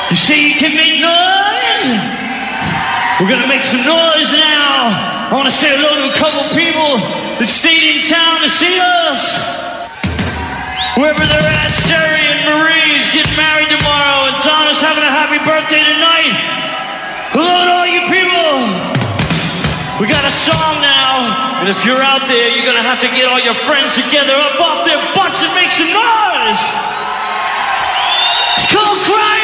You say you can make noise? We're gonna make some noise now. I wanna say hello to a couple people that stayed in town to see us. Wherever they're at, Sherry and Marie's getting married tomorrow, and Donna's having a happy birthday tonight. Hello to all you people. We got a song now, and if you're out there, you're gonna have to get all your friends together up off their butts and make some noise. It's called Crying.